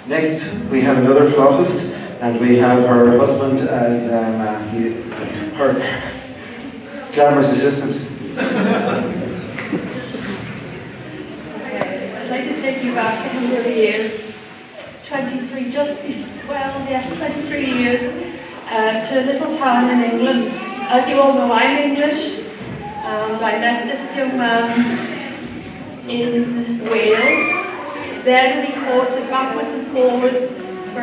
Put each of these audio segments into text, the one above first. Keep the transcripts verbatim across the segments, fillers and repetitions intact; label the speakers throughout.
Speaker 1: Next, we have another flautist, and we have her husband as um, uh, he, her glamorous assistant.
Speaker 2: Okay, I'd like to take you back a number of years, twenty-three, just, well, yes, twenty-three years, uh, to a little town in England. As you all know, I'm English, and I met this young man in Wales. Then we courted backwards and forwards for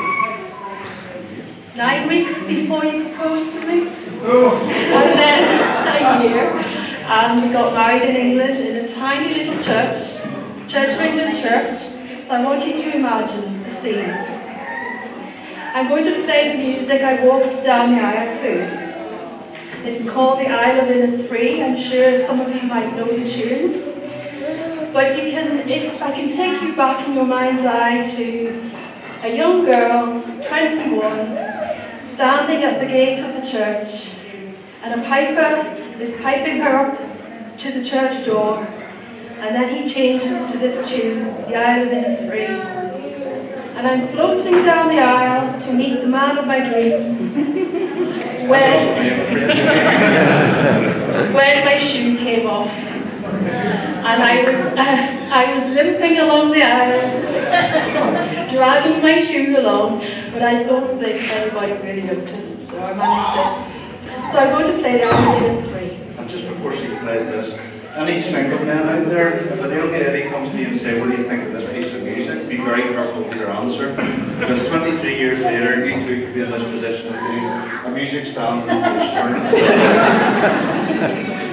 Speaker 2: nine weeks before he proposed to me. Oh. And then a year. And we got married in England in a tiny little church, Church of England Church. So I want you to imagine the scene. I'm going to play the music I walked down the aisle to. It's called The Isle of Innisfree. I'm sure some of you might know the tune. But you can, if I can take you back in your mind's eye to a young girl, twenty-one, standing at the gate of the church, and a piper is piping her up to the church door, and then he changes to this tune, The Isle of Innisfree. And I'm floating down the aisle to meet the man of my dreams, when, when my shoe came off. And I was, uh, I was limping along the aisle, dragging my shoe along, but I don't think anybody really noticed, so I managed it. So I'm going to play The Isle of Innisfree.
Speaker 3: And just before she plays this, any single men out there, if a young lady comes to you and say, what do you think of this piece of music, be very careful with your answer, because twenty-three years later, you two could be in this position of being a music stand.